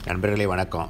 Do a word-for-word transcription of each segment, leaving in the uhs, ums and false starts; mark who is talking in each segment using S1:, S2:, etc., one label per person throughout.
S1: நண்பர்களே வணக்கம்.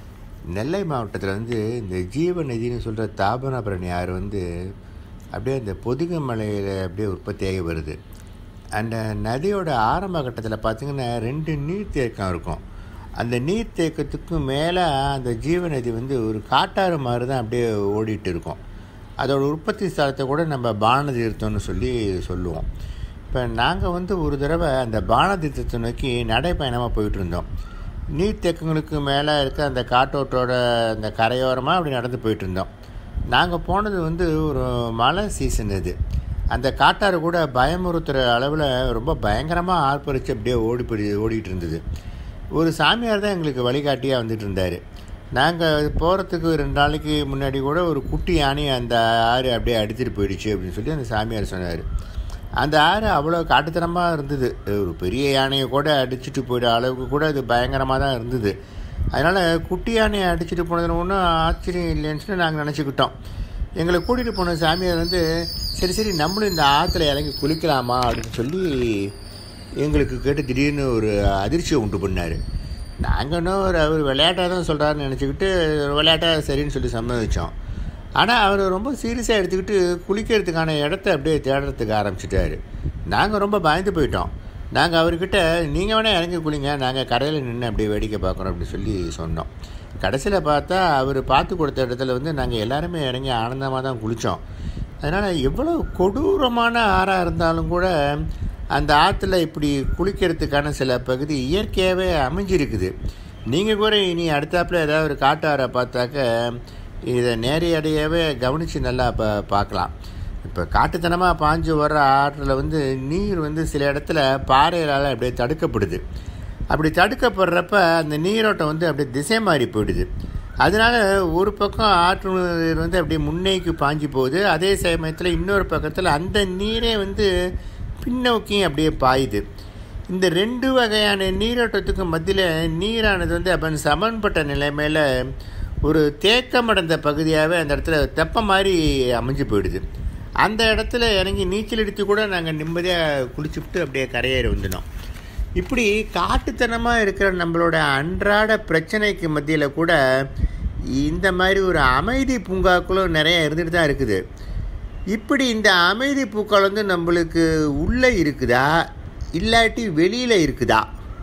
S1: நெல்லை மாவட்டத்தில் வந்து இந்த ஜீவநதினு சொல்கிற தாபனாபரணி ஆறு வந்து அப்படியே அந்த பொதிகை மலையில் அப்படியே உற்பத்தியாகி வருது. அந்த நதியோட ஆரம்ப கட்டத்தில் பார்த்திங்கன்னா ரெண்டு நீர்த்தேக்கம் இருக்கும். அந்த நீர்த்தேக்கத்துக்கு மேலே அந்த ஜீவநதி வந்து ஒரு காட்டாறு மாதிரி தான் அப்படியே ஓடிட்டு இருக்கும். அதோட உற்பத்தி ஸ்தலத்தை கூட நம்ம பானதீர்த்தம்னு சொல்லி சொல்லுவோம். இப்போ நாங்கள் வந்து ஒரு தடவை அந்த பானதீர்த்தத்தை நோக்கி நடைப்பயணமாக போயிட்டு இருந்தோம். நீர்த்தேக்கங்களுக்கு மேலே இருக்க அந்த காட்டோட்டோட அந்த கரையோரமாக அப்படி நடந்து போயிட்டு இருந்தோம். நாங்கள் போனது வந்து ஒரு மழை சீசன். இது அந்த காட்டாறு கூட பயமுறுத்துகிற அளவில் ரொம்ப பயங்கரமாக ஆர்ப்பரித்து அப்படியே ஓடி போய் ஓடிட்டு இருந்தது. ஒரு சாமியார் தான் எங்களுக்கு வழிகாட்டியாக வந்துட்டு இருந்தார். நாங்கள் போகிறதுக்கு ரெண்டு நாளைக்கு முன்னாடி கூட ஒரு குட்டி யானை அந்த ஆறு அப்படியே அடித்துட்டு போயிடுச்சு அப்படின்னு சொல்லி அந்த சாமியார் சொன்னார். அந்த ஆறு அவ்வளோ காட்டுத்தனமாக இருந்தது. ஒரு பெரிய யானையை கூட அடிச்சுட்டு போயிட அளவுக்கு கூட அது பயங்கரமாக தான் இருந்தது. அதனால் குட்டி யானையை அடிச்சுட்டு போனதுன்னு ஒன்றும் ஆச்சரியம் இல்லைன்னு சொல்லி நாங்கள் நினச்சிக்கிட்டோம். எங்களை கூட்டிகிட்டு போன சாமியார் வந்து சரி சரி நம்மளும் இந்த ஆற்றுல இறங்கி குளிக்கலாமா அப்படின்னு சொல்லி எங்களுக்கு கேட்டு திடீர்னு ஒரு அதிர்ச்சியை உண்டு பண்ணார். நாங்கள் இன்னும் ஒரு அவர் விளையாட்டாக தான் சொல்கிறாருன்னு நினச்சிக்கிட்டு விளையாட்டாக சரின்னு சொல்லி சம்மதிச்சோம். ஆனால் அவர் ரொம்ப சீரியஸாக எடுத்துக்கிட்டு குளிக்கிறதுக்கான இடத்த அப்படியே தேடுறதுக்கு ஆரம்பிச்சிட்டாரு. நாங்கள் ரொம்ப பயந்து போயிட்டோம். நாங்கள் அவர்கிட்ட நீங்கள் வேணால் இறங்கி குளிங்க, நாங்கள் கரையில் நின்று அப்படியே வேடிக்கை பார்க்குறோம் அப்படின்னு சொல்லி சொன்னோம். கடைசியில் பார்த்தா அவர் பார்த்து கொடுத்த இடத்துல வந்து நாங்கள் எல்லாருமே இறங்கி ஆனந்தமாக தான் குளித்தோம். அதனால் எவ்வளோ கொடூரமான ஆறாக இருந்தாலும் கூட அந்த ஆற்றுல இப்படி குளிக்கிறதுக்கான சில பகுதி இயற்கையாகவே அமைஞ்சிருக்குது. நீங்கள் கூட இனி அடுத்தாப்பில் ஏதாவது ஒரு காட்டாரை பார்த்தாக்க இதை நேரடியாகவே கவனித்து நல்லா ப பார்க்கலாம். இப்போ காட்டுத்தனமாக பாஞ்சு வர்ற ஆற்றில் வந்து நீர் வந்து சில இடத்துல பாறைகளால் அப்படியே தடுக்கப்படுது. அப்படி தடுக்கப்படுறப்ப அந்த நீரோட்டம் வந்து அப்படியே திசை மாறி போயிடுது. அதனால் ஒரு பக்கம் ஆற்று நீர் வந்து அப்படியே முன்னேக்கு பாஞ்சு போகுது. அதே சமயத்தில் இன்னொரு பக்கத்தில் அந்த நீரே வந்து பின்னோக்கியும் அப்படியே பாயுது. இந்த ரெண்டு வகையான நீரோட்டத்துக்கு மத்தியில் நீரானது வந்து அப்போ சமன்பட்ட நிலைமையில் ஒரு தேக்கமடைந்த பகுதியாகவே அந்த இடத்துல தெப்ப மாதிரி அமைஞ்சு போயிடுது. அந்த இடத்துல இறங்கி நீச்சல் அடித்து கூட நாங்கள் நிம்மதியாக குளிச்சுவிட்டு அப்படியே கரையேறி வந்துட்டோம். இப்படி காட்டுத்தனமாக இருக்கிற நம்மளோட அன்றாட பிரச்சனைக்கு மத்தியில் கூட இந்த மாதிரி ஒரு அமைதி பூங்காக்களும் நிறைய இருந்துட்டு தான் இருக்குது. இப்படி இந்த அமைதி பூக்கள் வந்து நம்மளுக்கு உள்ளே இருக்குதா இல்லாட்டி வெளியில் இருக்குதா?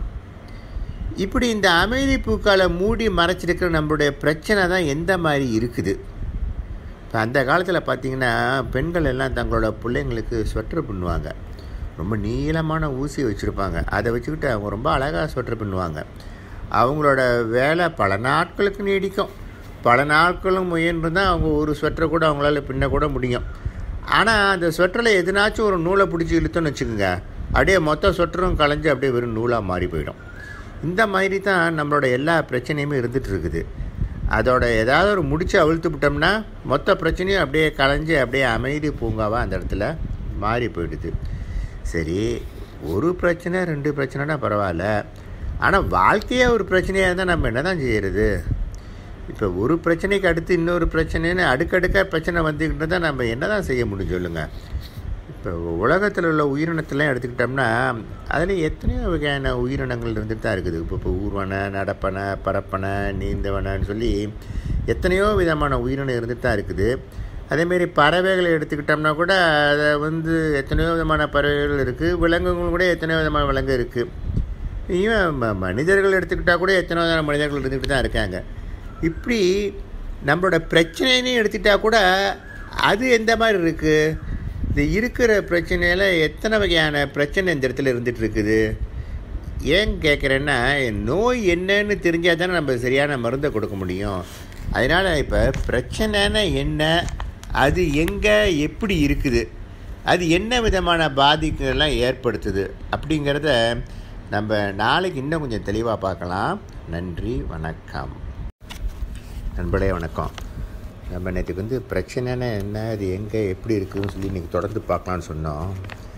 S1: இப்படி இந்த அமைதி பூக்களை மூடி மறைச்சிருக்கிற நம்மளுடைய பிரச்சனை தான் எந்த மாதிரி இருக்குது? இப்போ அந்த காலத்தில் பார்த்திங்கன்னா பெண்கள் எல்லாம் தங்களோட பிள்ளைங்களுக்கு ஸ்வெட்டர் பின்னுவாங்க. ரொம்ப நீளமான ஊசி வச்சுருப்பாங்க. அதை வச்சுக்கிட்டு அவங்க ரொம்ப அழகாக ஸ்வெட்டர் பின்னுவாங்க. அவங்களோட வேலை பல நாட்களுக்கு நீடிக்கும். பல நாட்களும் முயன்று தான் அவங்க ஒரு ஸ்வெட்டரை கூட அவங்களால பின்னக்கூட முடியும். ஆனால் அந்த ஸ்வெட்டரில் எதுனாச்சும் ஒரு நூலை பிடிச்சி இழுத்தோன்னு வச்சுக்கோங்க, அப்படியே மொத்த ஸ்வெட்டரும் களைஞ்சு அப்படியே வெறும் நூலாக மாறி போயிடும். இந்த மாதிரி தான் நம்மளோட எல்லா பிரச்சனையுமே இருந்துகிட்டு இருக்குது. அதோட ஏதாவது ஒரு முடிச்சு அவிழ்த்து விட்டோம்னா மொத்த பிரச்சனையும் அப்படியே களைஞ்சி அப்படியே அமைதி பூங்காவாக அந்த இடத்துல மாறி போயிடுது. சரி, ஒரு பிரச்சனை ரெண்டு பிரச்சனைனா பரவாயில்ல. ஆனால் வாழ்க்கையே ஒரு பிரச்சனையாக இருந்தால் நம்ம என்ன தான் செய்கிறது? இப்போ ஒரு பிரச்சனைக்கு அடுத்து இன்னொரு பிரச்சனைன்னு அடுக்கடுக்காக பிரச்சனை வந்துக்கிட்டு தான் நம்ம என்ன தான் செய்ய முடியும் சொல்லுங்கள்? இப்போ உலகத்தில் உள்ள உயிரினத்தெல்லாம் எடுத்துக்கிட்டோம்னா அதில் எத்தனையோ வகையான உயிரினங்கள் இருந்துட்டு தான் இருக்குது. இப்போ இப்போ ஊர்வனை, நடப்பனை, பரப்பனை, நீந்தவனைன்னு சொல்லி எத்தனையோ விதமான உயிரினம் இருந்துட்டு தான் இருக்குது. அதேமாரி பறவைகளை எடுத்துக்கிட்டோம்னா கூட அதை வந்து எத்தனையோ விதமான பறவைகள் இருக்குது. விலங்குகள் கூட எத்தனையோ விதமான விலங்கு இருக்குது. ஈவன் ம மனிதர்கள் எடுத்துக்கிட்டால் கூட எத்தனையோ விதமான மனிதர்கள் இருந்துக்கிட்டு தான் இருக்காங்க. இப்படி நம்மளோட பிரச்சனைன்னு எடுத்துக்கிட்டால் கூட அது எந்த மாதிரி இருக்குது? இந்த இருக்கிற பிரச்சனையில் எத்தனை வகையான பிரச்சனை இந்த இடத்துல இருந்துகிட்டு இருக்குது? ஏன் கேட்குறேன்னா, நோய் என்னன்னு தெரிஞ்சால் தானே நம்ம சரியான மருந்தை கொடுக்க முடியும். அதனால் இப்போ பிரச்சனைன்னா என்ன, அது எங்கே எப்படி இருக்குது, அது என்ன விதமான பாதிப்புகள்லாம் ஏற்படுத்துது அப்படிங்கிறத நம்ம நாளைக்கு இன்னும் கொஞ்சம் தெளிவாக பார்க்கலாம். நன்றி, வணக்கம். நண்பர்களே வணக்கம். நம்ம நேற்றுக்கு வந்து பிரச்சனைன்னா என்ன, அது எங்கே எப்படி இருக்குதுன்னு சொல்லி இன்றைக்கி தொடர்ந்து பார்க்கலான்னு சொன்னோம்.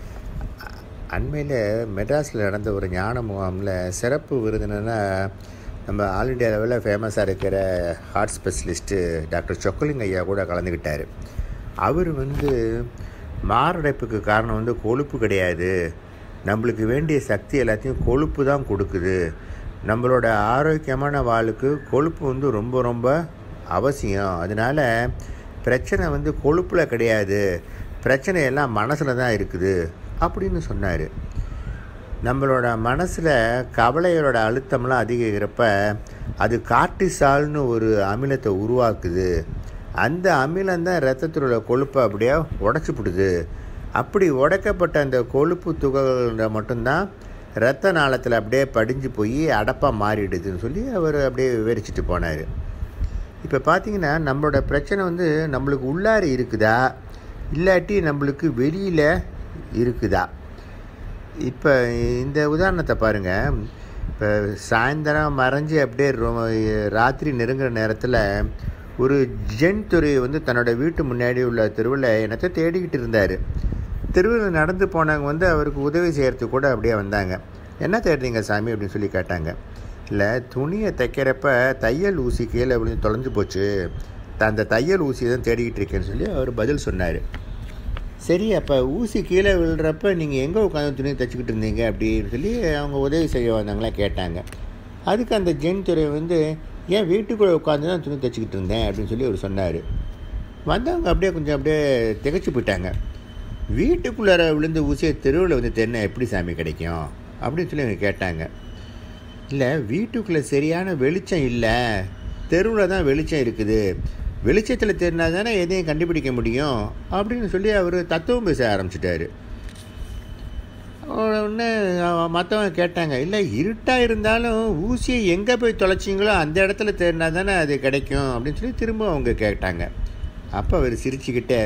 S1: அண்மையில் மெட்ராஸில் நடந்த ஒரு ஞான முகாமில் சிறப்பு விருதுனா நம்ம ஆல் இண்டியா லெவலில் ஃபேமஸாக இருக்கிற ஹார்ட் ஸ்பெஷலிஸ்ட்டு டாக்டர் சொக்கலிங்க ஐயா கூட கலந்துக்கிட்டார். அவர் வந்து மாரடைப்புக்கு காரணம் வந்து கொழுப்பு கிடையாது, நம்மளுக்கு வேண்டிய சக்தி எல்லாத்தையும் கொழுப்பு தான் கொடுக்குது, நம்மளோட ஆரோக்கியமான வாழ்வுக்கு கொழுப்பு வந்து ரொம்ப ரொம்ப அவசியம். அதனால் பிரச்சனை வந்து கொழுப்பில் கிடையாது, பிரச்சனை எல்லாம் மனசில் தான் இருக்குது அப்படின்னு சொன்னார். நம்மளோட மனசில் கவலைகளோட அழுத்தம்லாம் அதிகரிக்கிறப்ப அது கார்டிசால்னு ஒரு அமிலத்தை உருவாக்குது. அந்த அமிலம்தான் ரத்தத்தில் உள்ள கொழுப்பை அப்படியே உடச்சிப்பிடுது. அப்படி உடைக்கப்பட்ட அந்த கொழுப்பு துகள்களை மட்டும்தான் இரத்த நாளத்தில் அப்படியே படிஞ்சு போய் அடப்பாக மாறிடுதுன்னு சொல்லி அவர் அப்படியே விவரிச்சுட்டு போனார். இப்போ பார்த்திங்கன்னா நம்மளோட பிரச்சனை வந்து நம்மளுக்கு உள்ளார இருக்குதா இல்லாட்டி நம்மளுக்கு வெளியில் இருக்குதா? இப்போ இந்த உதாரணத்தை பாருங்கள். இப்போ சாயந்தரம் மறைஞ்சி அப்படியே ராத்திரி நெருங்குற நேரத்தில் ஒரு ஜென் துறை வந்து தன்னோட வீட்டு முன்னாடி உள்ள தெருவில் என்னத்தை தேடிக்கிட்டு இருந்தார். தெருவில் நடந்து போனவங்க வந்து அவருக்கு உதவி செய்கிறதுக்கு கூட அப்படியே வந்தாங்க. என்ன தேடுறீங்க சாமி அப்படின்னு சொல்லி கேட்டாங்க. இல்லை, துணியை தைக்கிறப்ப தையல் ஊசி கீழே விழுந்து தொலைஞ்சு போச்சு, அந்த தையல் ஊசி தான் தேடிக்கிட்டு இருக்கேன்னு சொல்லி அவர் பதில் சொன்னார். சரி, அப்போ ஊசி கீழே விழுறப்ப நீங்கள் எங்கே உட்காந்து துணியை தைச்சிக்கிட்டு இருந்தீங்க அப்படின்னு சொல்லி அவங்க உதவி செய்ய வந்தவங்களாம் கேட்டாங்க. அதுக்கு அந்த ஜென் துறை வந்து ஏன் வீட்டுக்குள்ளே உட்காந்து தான் துணி தைச்சிக்கிட்டு இருந்தேன் அப்படின்னு சொல்லி அவர் சொன்னார். வந்தவங்க அப்படியே கொஞ்சம் அப்படியே திகைச்சு போயிட்டாங்க. வீட்டுக்குள்ளார விழுந்த ஊசியை தெருவில் வந்து தென்ன எப்படி சாமி கிடைக்கும் அப்படின்னு சொல்லி அவங்க கேட்டாங்க. இல்லை, வீட்டுக்குள்ளே சரியான வெளிச்சம் இல்லை, தெருவில் தான் வெளிச்சம் இருக்குது, வெளிச்சத்தில் தெரினா தானே எதையும் கண்டுபிடிக்க முடியும் அப்படின்னு சொல்லி அவர் தத்துவம் பேச ஆரம்பிச்சிட்டாரு. உடனே மற்றவங்க கேட்டாங்க, இல்லை இருட்டாக இருந்தாலும் ஊசியை எங்கே போய் தொலைச்சிங்களோ அந்த இடத்துல தெரினா தானே அது கிடைக்கும் அப்படின்னு சொல்லி திரும்ப அவங்க கேட்டாங்க. அப்போ அவர் சிரிச்சுக்கிட்டே,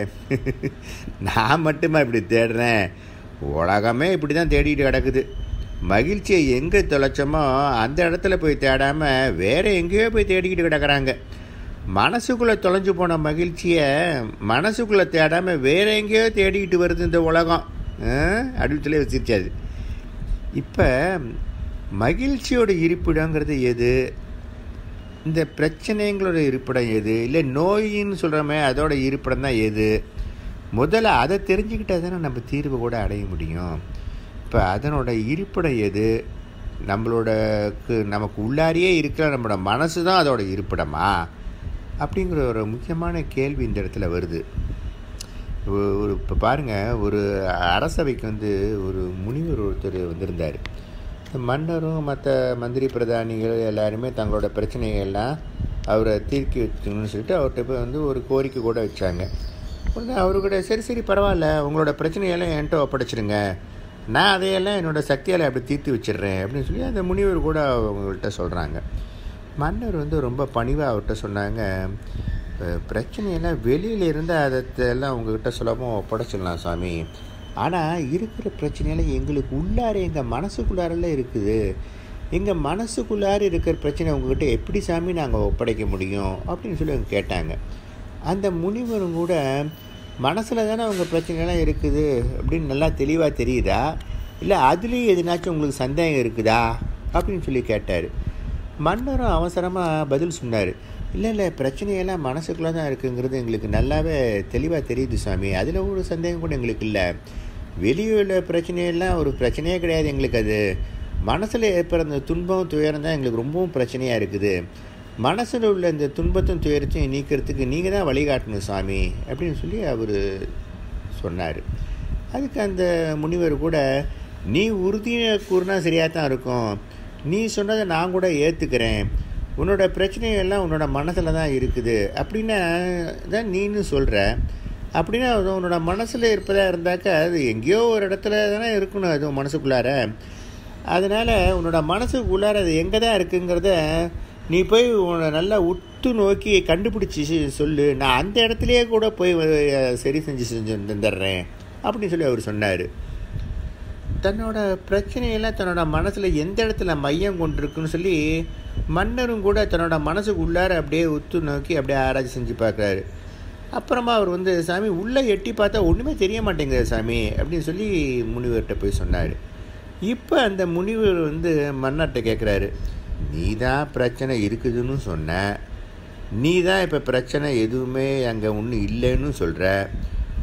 S1: நான் மட்டுமா இப்படி தேடுறேன், உலகமே இப்படி தான் தேடிட்டு கிடக்குது, மகிழ்ச்சியை எங்கே தொலைச்சோமோ அந்த இடத்துல போய் தேடாமல் வேறு எங்கேயோ போய் தேடிக்கிட்டு கிடக்கிறாங்க. மனசுக்குள்ளே தொலைஞ்சு போன மகிழ்ச்சியை மனசுக்குள்ளே தேடாமல் வேறு எங்கேயோ தேடிக்கிட்டு வருது இந்த உலகம் அப்படின்னு சொல்லி சிரிச்சாது. இப்போ மகிழ்ச்சியோட இருப்பிடங்கிறது எது, இந்த பிரச்சனைங்களோட இருப்பிடம் எது, இல்லை நோயின்னு சொல்கிறோமே அதோட இருப்பிடம் தான் எது, முதல்ல அதை தெரிஞ்சுக்கிட்டால் தானே நம்ம தீர்வு கூட அடைய முடியும். இப்போ அதனோட இருப்பிடம் எது, நம்மளோட நமக்கு உள்ளாரியே இருக்கிற நம்மளோட மனசு தான் அதோட இருப்பிடமா அப்படிங்கிற ஒரு முக்கியமான கேள்வி இந்த இடத்துல வருது. ஒரு இப்போ பாருங்கள், ஒரு அரசவைக்கு வந்து ஒரு முனிவர் ஒருத்தர் வந்திருந்தார். மன்னரும் மற்ற மந்திரி பிரதானிகள் எல்லாருமே தங்களோட பிரச்சனைகள்லாம் அவரை தீர்க்கி வச்சுக்கணும்னு சொல்லிட்டு அவர்கிட்ட போய் வந்து ஒரு கோரிக்கை கூட வச்சாங்க. உடனே அவர்கிட்ட சரி சரி பரவாயில்ல, உங்களோட பிரச்சனையெல்லாம் என்கிட்ட ஒப்படைச்சிடுங்க, நான் அதையெல்லாம் என்னோடய சக்தியால் அப்படி தீர்த்து வச்சிடுறேன் அப்படின்னு சொல்லி அந்த முனிவர் கூட அவங்கள்ட்ட சொல்கிறாங்க. மன்னர் வந்து ரொம்ப பணிவாக அவர்கிட்ட சொன்னாங்க, பிரச்சனையெல்லாம் வெளியில் இருந்தால் அதெல்லாம் உங்கள்கிட்ட சுலபமாக ஒப்படைச்சிடலாம் சாமி, ஆனால் இருக்கிற பிரச்சனையெல்லாம் எங்களுக்கு உள்ளார எங்கள் மனசுக்குள்ளாரெಲ್ಲ இருக்குது, எங்கள் மனசுக்குள்ளார இருக்கிற பிரச்சனை உங்கள்கிட்ட எப்படி சாமி நாங்கள் ஒப்படைக்க முடியும் அப்படின்னு சொல்லி அவங்க கேட்டாங்க. அந்த முனிவரும் கூட மனசில் தானே அவங்க பிரச்சனைலாம் இருக்குது அப்படின்னு நல்லா தெளிவாக தெரியுதா, இல்லை அதுலேயும் எதுனாச்சும் உங்களுக்கு சந்தேகம் இருக்குதா அப்படின்னு சொல்லி கேட்டார். மன்னரும் அவசரமாக பதில் சொன்னார், இல்லை இல்லை பிரச்சனையெல்லாம் மனசுக்குள்ளே தான் இருக்குங்கிறது எங்களுக்கு நல்லாவே தெளிவாக தெரியுது சாமி, அதில் ஒரு சந்தேகம் கூட எங்களுக்கு இல்லை, வெளியே உள்ள பிரச்சனையெல்லாம் ஒரு பிரச்சனையே கிடையாது எங்களுக்கு, அது மனசில் ஏற்படுற அந்த துன்பம் துயரம் தான் எங்களுக்கு ரொம்பவும் பிரச்சனையாக இருக்குது, மனசில் உள்ள இந்த துன்பத்தும் துயரத்தையும் நீக்கிறதுக்கு நீங்கள் தான் வழிகாட்டணும் சாமி அப்படின்னு சொல்லி அவர் சொன்னார். அதுக்கு அந்த முனிவர் கூட, நீ உறுதியை கூறினா சரியாக தான் இருக்கும், நீ சொன்னதை நான் கூட ஏற்றுக்கிறேன், உன்னோட பிரச்சனையெல்லாம் உன்னோட மனசில் தான் இருக்குது அப்படின்னா தான் நீன்னு சொல்கிற, அப்படின்னா உன்னோட மனசில் இருப்பதாக இருந்தாக்கா அது எங்கேயோ ஒரு இடத்துல தானே இருக்கணும் அது மனசுக்குள்ளார, அதனால் உன்னோட மனசுக்குள்ளார அது எங்கே தான் இருக்குங்கிறத நீ போய் உன்னை நல்லா உத்து நோக்கி கண்டுபிடிச்சி சொல்லு, நான் அந்த இடத்துலையே கூட போய் சரி செஞ்சு செஞ்சு தந்துடுறேன் அப்படின்னு சொல்லி அவர் சொன்னார். தன்னோட பிரச்சனையெல்லாம் தன்னோட மனசில் எந்த இடத்துல மையம் கொண்டிருக்குன்னு சொல்லி மன்னரும் கூட தன்னோட மனசுக்கு உள்ளார அப்படியே உத்து நோக்கி அப்படியே ஆராய்ச்சி செஞ்சு பார்க்குறாரு. அப்புறமா அவர் வந்து, சாமி உள்ளே எட்டி பார்த்தா ஒன்றுமே தெரிய மாட்டேங்குது சாமி அப்படின்னு சொல்லி முனிவர்கிட்ட போய் சொன்னார். இப்போ அந்த முனிவர் வந்து மன்னர்கிட்ட கேட்குறாரு, நீ தான் பிரச்சனை இருக்குதுன்னு சொன்ன, நீ தான் இப்போ பிரச்சனை எதுவுமே அங்கே ஒன்றும் இல்லைன்னு சொல்கிற,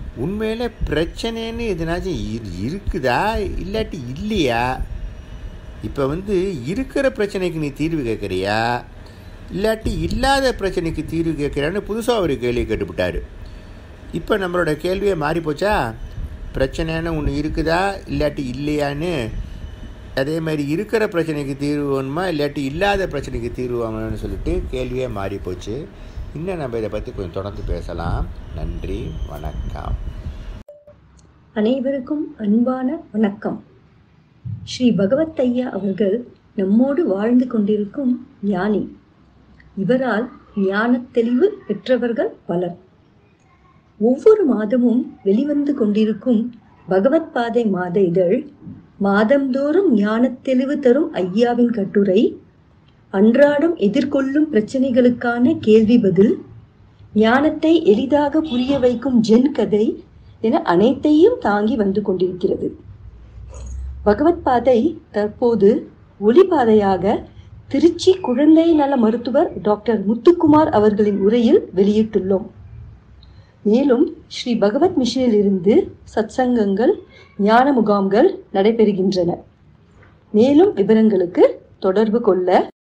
S1: உண்மையில் பிரச்சனைன்னு எதுனாச்சும் இருக்குதா இல்லாட்டி இல்லையா இப்போ வந்து இருக்கிற பிரச்சனைக்கு நீ தீர்வு கேட்குறியா இல்லாட்டி இல்லாத பிரச்சனைக்கு தீர்வு கேட்குறியான்னு புதுசாக ஒரு கேள்வி கேட்டுவிட்டார். இப்போ நம்மளோட கேள்வியே மாறிப்போச்சா? பிரச்சனைன்னு ஒன்று இருக்குதா இல்லாட்டி இல்லையான்னு, அதே மாதிரி இருக்கிற பிரச்சனைக்கு தீர்வு வேணுமா இல்லாட்டி இல்லாத பிரச்சனைக்கு தீர்வு வேணும்னு சொல்லிட்டு கேள்வியே மாறிப்போச்சு. இன்னும் நம்ம இதை பற்றி கொஞ்சம் தொடர்ந்து பேசலாம். நன்றி, வணக்கம்.
S2: அனைவருக்கும் அன்பான வணக்கம். ஸ்ரீ பகவத் ஐயா அவர்கள் நம்மோடு வாழ்ந்து கொண்டிருக்கும் ஞானி. இவரால் ஞான தெளிவு பெற்றவர்கள் பலர். ஒவ்வொரு மாதமும் வெளிவந்து கொண்டிருக்கும் பகவத் பாதை மாத இதழ், மாதந்தோறும் ஞான தெளிவு தரும் ஐயாவின் கட்டுரை, அன்றாடம் எதிர்கொள்ளும் பிரச்சனைகளுக்கான கேள்வி பதில், ஞானத்தை எளிதாக புரிய வைக்கும் ஜென் கதை என அனைத்தையும் தாங்கி வந்து கொண்டிருக்கிறது. பகவத் பாதை தற்போது ஒளிபாதையாக திருச்சி குழந்தை நல மருத்துவர் டாக்டர் முத்துக்குமார் அவர்களின் உரையில் வெளியிட்டுள்ளோம். மேலும் ஸ்ரீ பகவத் மிஷனில் இருந்து சத்சங்கங்கள், ஞான முகாம்கள் நடைபெறுகின்றன. மேலும் விவரங்களுக்கு தொடர்பு கொள்ள